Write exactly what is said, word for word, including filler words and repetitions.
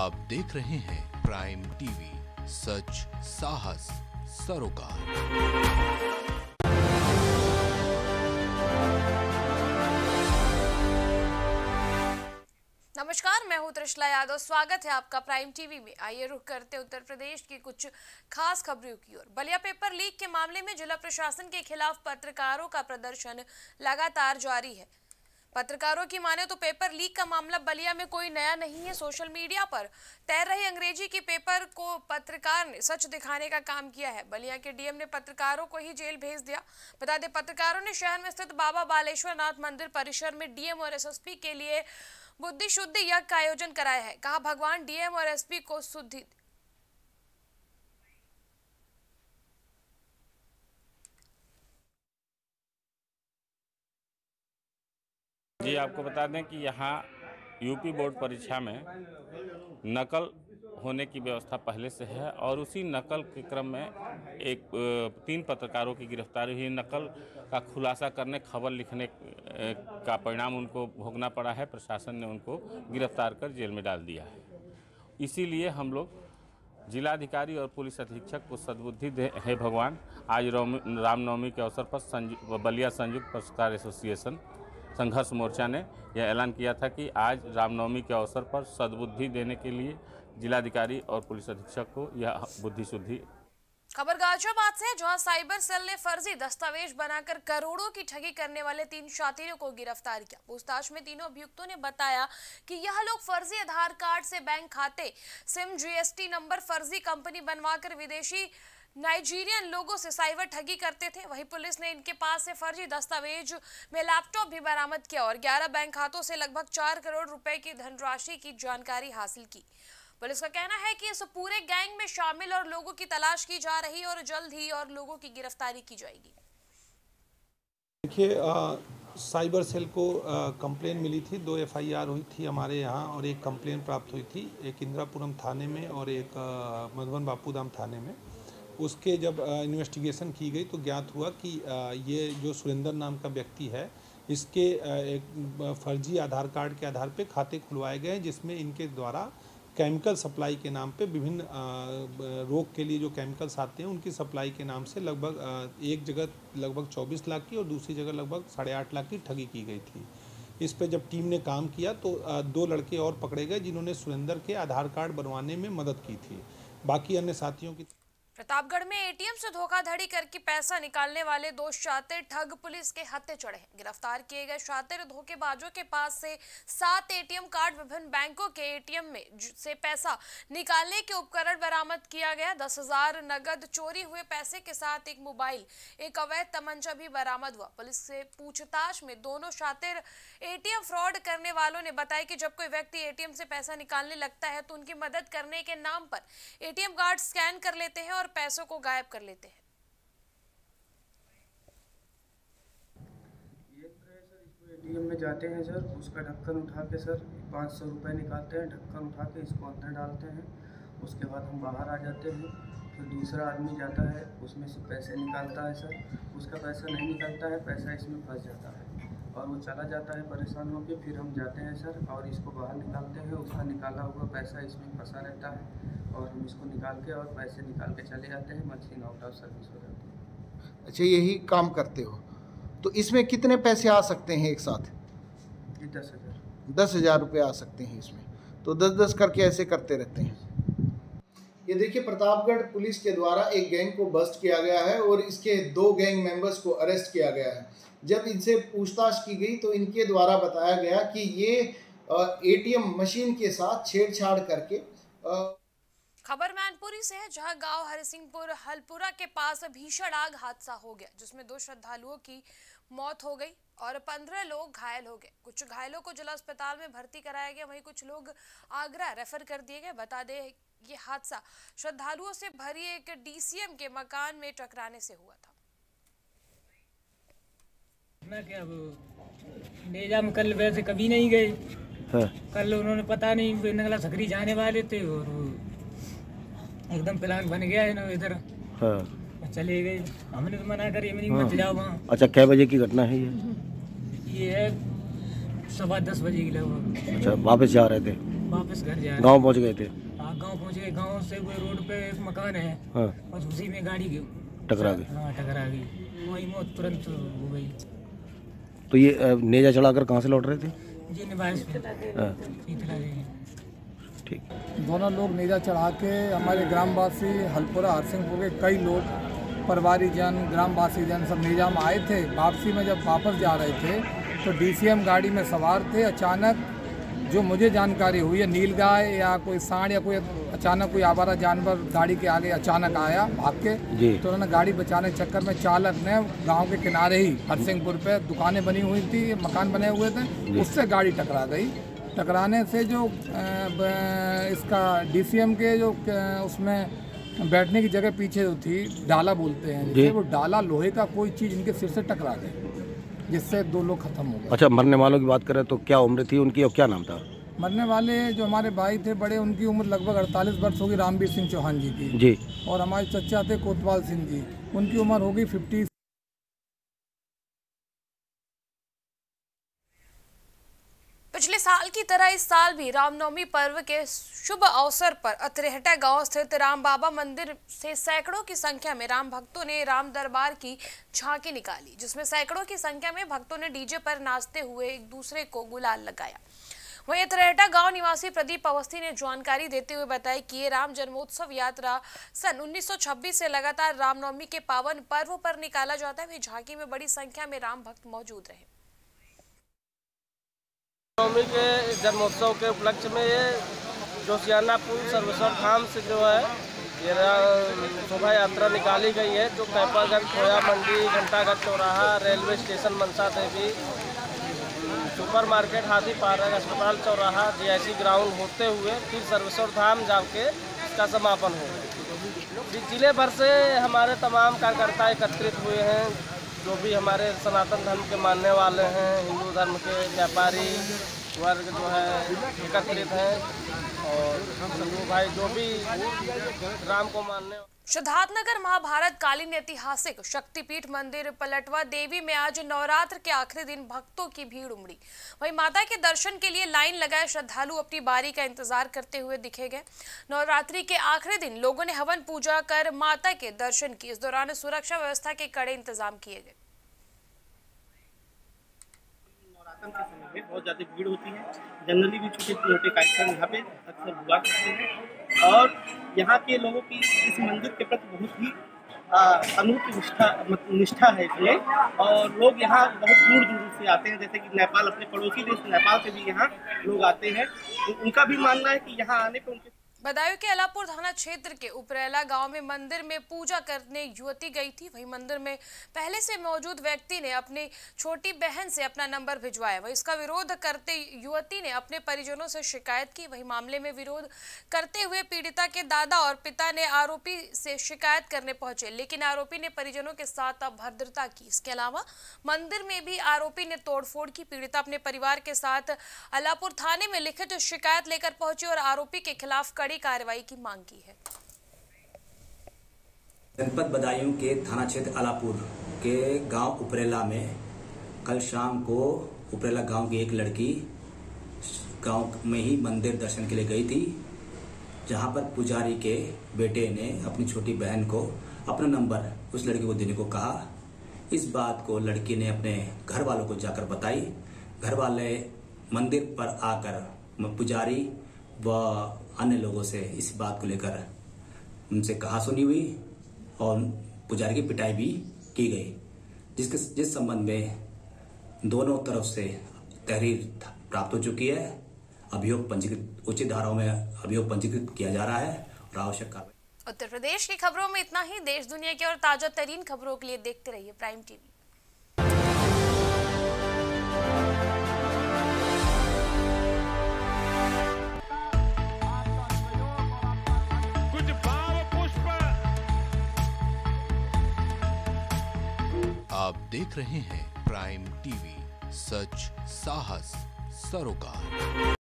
आप देख रहे हैं प्राइम टीवी, सच साहस सरोकार। नमस्कार, मैं हूं त्रिशला यादव। स्वागत है आपका प्राइम टीवी में। आइए रुख करते उत्तर प्रदेश की कुछ खास खबरों की ओर। बलिया पेपर लीक के मामले में जिला प्रशासन के खिलाफ पत्रकारों का प्रदर्शन लगातार जारी है। पत्रकारों की माने तो पेपर लीक का मामला बलिया में कोई नया नहीं है। सोशल मीडिया पर तैर रही अंग्रेजी की पेपर को पत्रकार ने सच दिखाने का काम किया है। बलिया के डीएम ने पत्रकारों को ही जेल भेज दिया। बता दें, पत्रकारों ने शहर में स्थित बाबा बालेश्वर नाथ मंदिर परिसर में डीएम और एसएसपी के लिए बुद्धि शुद्धि यज्ञ का आयोजन कराया है। कहा, भगवान डीएम और एसपी को शुद्धि जी आपको बता दें कि यहाँ यूपी बोर्ड परीक्षा में नकल होने की व्यवस्था पहले से है और उसी नकल के क्रम में एक तीन पत्रकारों की गिरफ्तारी हुई। नकल का खुलासा करने, खबर लिखने का परिणाम उनको भोगना पड़ा है। प्रशासन ने उनको गिरफ्तार कर जेल में डाल दिया है। इसीलिए हम लोग जिलाधिकारी और पुलिस अधीक्षक को सद्बुद्धि दे है भगवान। आज रामनवमी के अवसर पर बलिया संयुक्त पत्रकार एसोसिएशन संघर्ष मोर्चा ने यह ऐलान किया था कि आज रामनवमी के अवसर पर सद्बुद्धि देने के लिए जिलाधिकारी और पुलिस अधीक्षक को यह बुद्धि शुद्धि। खबर गाजियाबाद से, जहां साइबर सेल ने फर्जी दस्तावेज बनाकर करोड़ों की ठगी करने वाले तीन शातिरों को गिरफ्तार किया। पूछताछ में तीनों अभियुक्तों ने बताया कि यह लोग फर्जी आधार कार्ड से बैंक खाते, सिम, जीएसटी नंबर, फर्जी कंपनी बनवाकर विदेशी नाइजीरियन लोगों से साइबर ठगी करते थे। वहीं पुलिस ने इनके पास से फर्जी दस्तावेज में लैपटॉप भी बरामद किया और ग्यारह बैंक खातों से लगभग चार करोड़ रुपए की धनराशि की जानकारी हासिल की। पुलिस का कहना है कि इस पूरे गैंग में शामिल और लोगों की तलाश की जा रही है और जल्द ही और लोगों की गिरफ्तारी की जाएगी। देखिए, साइबर सेल को कंप्लेन मिली थी, दो एफआईआर हुई थी हमारे यहाँ और एक कंप्लेन प्राप्त हुई थी, एक इंदिरापुरम थाने में और एक मधुबन बापूधाम थाने में। उसके जब इन्वेस्टिगेशन की गई तो ज्ञात हुआ कि ये जो सुरेंद्र नाम का व्यक्ति है, इसके एक फर्जी आधार कार्ड के आधार पे खाते खुलवाए गए हैं, जिसमें इनके द्वारा केमिकल सप्लाई के नाम पे विभिन्न रोग के लिए जो केमिकल्स आते हैं उनकी सप्लाई के नाम से लगभग एक जगह लगभग चौबीस लाख की और दूसरी जगह लगभग साढ़े आठ लाख की ठगी की गई थी। इस पे जब टीम ने काम किया तो दो लड़के और पकड़े गए जिन्होंने सुरेंद्र के आधार कार्ड बनवाने में मदद की थी। बाकी अन्य साथियों की। प्रतापगढ़ में एटीएम से धोखाधड़ी करके पैसा निकालने वाले दो शातिर ठग पुलिस के हत्थे चढ़े हैं। गिरफ्तार किए गए शातिर धोखेबाजों के पास से सात एटीएम कार्ड, विभिन्न बैंकों के एटीएम में से पैसा निकालने के उपकरण बरामद किया गया। दस हजार नगद, चोरी हुए पैसे के साथ एक मोबाइल, एक अवैध तमंचा भी बरामद हुआ। पुलिस से पूछताछ में दोनों शातिर एटीएम फ्रॉड करने वालों ने बताया कि जब कोई व्यक्ति एटीएम से पैसा निकालने लगता है तो उनकी मदद करने के नाम पर एटीएम कार्ड स्कैन कर लेते हैं और पैसों को गायब कर लेते हैं। ये सर इसको एटीएम में जाते हैं सर, उसका ढक्कन उठा के सर पाँच सौ रुपये निकालते हैं, ढक्कन उठा के इसको अंदर डालते हैं। उसके बाद हम बाहर आ जाते हैं, फिर दूसरा आदमी जाता है, उसमें से पैसे निकालता है सर। उसका पैसा नहीं निकलता है, पैसा इसमें फंस जाता है और वो चला जाता है परेशान होकर। फिर हम जाते हैं सर और इसको बाहर निकालते हैं। उसका निकाला हुआ पैसा इसमें फंसा रहता है और हम इसको निकाल के और पैसे निकाल के चले जाते हैं। मशीन आउट ऑफ सर्विस हो जाती है। अच्छा, यही काम करते हो तो इसमें कितने पैसे आ सकते हैं एक साथ? ये दस हज़ार दस हज़ार रुपये आ सकते हैं इसमें, तो दस दस करके ऐसे करते रहते हैं। ये देखिए, प्रतापगढ़ पुलिस के द्वारा एक गैंग को बस्ट किया गया है और इसके दो गैंग मेंबर्स को अरेस्ट किया गया है। जब इनसे पूछताछ की गई तो इनके द्वारा बताया गया कि ये एटीएम मशीन के साथ छेड़छाड़ करके। खबर मैनपुरी से है, जहां गांव हरिसिंहपुर हलपुरा के पास भीषण आग हादसा हो गया, जिसमें दो श्रद्धालुओं की मौत हो गई और पंद्रह लोग घायल हो गए। कुछ घायलों को जिला अस्पताल में भर्ती कराया गया, वहीं कुछ लोग आगरा रेफर कर दिए गए। बता दें, ये हादसा श्रद्धालुओं से भरी एक डीसीएम के मकान में टकराने से हुआ था। मैं क्या वो नेजा में कल वैसे कभी नहीं गए। हाँ। कल उन्होंने पता नहीं नगला सकरी जाने वाले थे और वो एकदम प्लान बन गया है ना इधर। हाँ। चले गए, हमने तो मना करी नहीं। हाँ। मत जाओ वहाँ। अच्छा, कै बजे की घटना है ये? ये है सवा दस बजे की लगभग। अच्छा, वापस जा रहे थे? वापस घर जा रहे गांव पहुंच गए थे? हाँ गांव पहुंच गए। गांव से कोई रोड पे एक मकान है, हाँ, बस उसी में गाड़ी टकरा गई। हाँ टकरा गई, वही मौत तुरंत हो गई। तो ये अ, नेजा चढ़ाकर कहाँ से लौट रहे थे? जी निवास पे। हाँ, ठीक। दोनों लोग नेजा चढ़ा के हमारे ग्रामवासी हलपुरा हरसिंहपुर के कई लोग परिवारिक जन ग्रामवासी जन सब नेजा में आए थे। वापसी में जब वापस जा रहे थे तो डीसीएम गाड़ी में सवार थे। अचानक जो मुझे जानकारी हुई है नीलगाय या कोई सांड या कोई अचानक कोई आवारा जानवर गाड़ी के आगे अचानक आया भाग के, तो उन्होंने गाड़ी बचाने के चक्कर में चालक ने गांव के किनारे ही हरसिंहपुर पे दुकानें बनी हुई थी, मकान बने हुए थे, उससे गाड़ी टकरा गई। टकराने से जो इसका डीसीएम के जो उसमें बैठने की जगह पीछे जो थी डाला बोलते हैं जिसे, वो डाला लोहे का कोई चीज़ इनके सिर से टकरा गई, जिससे दो लोग खत्म हो गए। अच्छा, मरने वालों की बात करें तो क्या उम्र थी उनकी और क्या नाम था? मरने वाले जो हमारे भाई थे बड़े, उनकी उम्र लगभग अड़तालीस वर्ष होगी, रामवीर सिंह चौहान जी की जी। और हमारे चचा थे कोतवाल सिंह जी, उनकी उम्र होगी फिफ्टी। पिछले साल की तरह इस साल भी रामनवमी पर्व के शुभ अवसर पर अतरेहटा गांव स्थित राम बाबा मंदिर से सैकड़ों की संख्या में राम भक्तों ने राम दरबार की झांकी निकाली, जिसमें सैकड़ों की संख्या में भक्तों ने डीजे पर नाचते हुए एक दूसरे को गुलाल लगाया। वहीं अतरेहटा गांव निवासी प्रदीप अवस्थी ने जानकारी देते हुए बताया कि ये राम जन्मोत्सव यात्रा सन उन्नीस सौ छब्बीस से लगातार रामनवमी के पावन पर्व पर निकाला जाता है। वहीं झांकी में बड़ी संख्या में राम भक्त मौजूद रहे। नवमी के जन्मोत्सव के उपलक्ष्य में ये जोशियाना पुल सर्वेश्वर धाम से जो है ये शोभा यात्रा निकाली गई है, जो कैपागंज, खोया मंडी, घंटाघर चौराहा, railway station, Mansa Devi, super market, Hathi park, अस्पताल चौराहा, जीआईसी ग्राउंड होते हुए फिर सर्वेश्वर धाम जाके इसका समापन हो। जिले भर से हमारे तमाम कार्यकर्ता एकत्रित हुए हैं, जो भी हमारे सनातन धर्म के मानने वाले हैं, हिंदू धर्म के व्यापारी वर्ग जो है एकत्रित हैं, और सभी भाई जो भी राम को मानने। सिद्धार्थनगर महाभारत कालीन ऐतिहासिक शक्तिपीठ मंदिर पलटवा देवी में आज नवरात्र के आखिरी दिन भक्तों की भीड़ उमड़ी। वहीं माता के दर्शन के लिए लाइन लगाए श्रद्धालु अपनी बारी का इंतजार करते हुए दिखे गए। नवरात्रि के आखिरी दिन लोगों ने हवन पूजा कर माता के दर्शन किए। इस दौरान सुरक्षा व्यवस्था के कड़े इंतजाम किए गए। नवरात्र के समय में बहुत ज्यादा भीड़ होती है, जनरली भी छोटे छोटे कार्यक्रम यहाँ पे अक्सर हुआ करते हैं, और यहाँ के लोगों की इस मंदिर के प्रति बहुत ही अनूठी निष्ठा निष्ठा है इसमें, और लोग यहाँ बहुत दूर दूर से आते हैं, जैसे कि नेपाल, अपने पड़ोसी देश नेपाल से भी यहाँ लोग आते हैं। उनका भी मानना है कि यहाँ आने पर उनके बदायूं के अलापुर थाना क्षेत्र के उपरेला गांव में मंदिर में पूजा करने युवती गई थी। वहीं मंदिर में पहले से मौजूद व्यक्ति ने अपनी छोटी बहन से अपना नंबर भिजवाया। वहीं इसका विरोध करते युवती ने अपने परिजनों से शिकायत की। वहीं मामले में विरोध करते हुए पीड़िता के दादा और पिता ने आरोपी से शिकायत करने पहुंचे, लेकिन आरोपी ने परिजनों के साथ अभद्रता की। इसके अलावा मंदिर में भी आरोपी ने तोड़फोड़ की। पीड़िता अपने परिवार के साथ अलापुर थाने में लिखित शिकायत लेकर पहुंची और आरोपी के खिलाफ कार्रवाई की मांग की है। जनपद बदायूं के थाना क्षेत्र अलापुर के गांव उपरेला में कल शाम को उपरेला गांव की एक लड़की गांव में ही मंदिर दर्शन के लिए गई थी, जहां पर पुजारी के बेटे ने अपनी छोटी बहन को अपना नंबर उस लड़की को देने को कहा। इस बात को लड़की ने अपने घर वालों को जाकर बताई। घर वाले मंदिर पर आकर पुजारी व अन्य लोगों से इस बात को लेकर उनसे कहा सुनी हुई और पुजारी की पिटाई भी की गई, जिसके जिस संबंध में दोनों तरफ से तहरीर प्राप्त हो चुकी है। अभियोग पंजीकृत उचित धाराओं में अभियोग पंजीकृत किया जा रहा है और आवश्यक कार्रवाई। उत्तर प्रदेश की खबरों में इतना ही। देश दुनिया की और ताजा तरीन खबरों के लिए देखते रहिए प्राइम टीवी। आप देख रहे हैं प्राइम टीवी, सच साहस सरोकार।